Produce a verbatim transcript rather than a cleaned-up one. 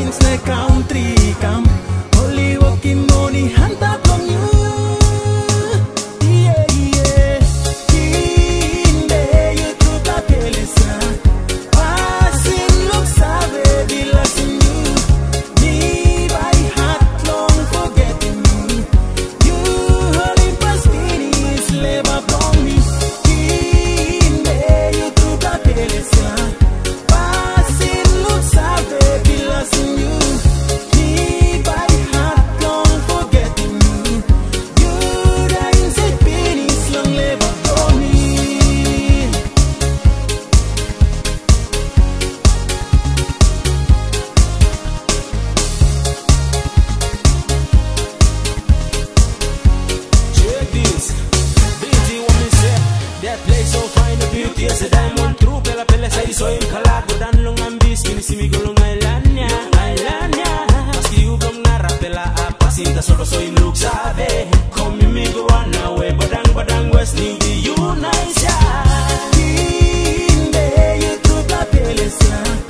things like country camp. Only walking money hanta from you. Yeah, yeah. Kimbe, you took a pelesa. Passing looks away, be losing you. Me by heart long forgetting me. You only past is labor from me. Kimbe, you took a pelesa. Passing looks away, be losing you. Me by heart long forgetting me. You dying say penis long labor from me. Check this. Busy woman say that place so fine, the beauty as a diamond. True pela pela say so in kalago dan long ambis kini simi gulong Ailanya, Ailanya. Maski ubong nara pela apa sinta solo so in look sabe. Come me me go run away, badang badang west new the United. Kimbe, you took a pelesa.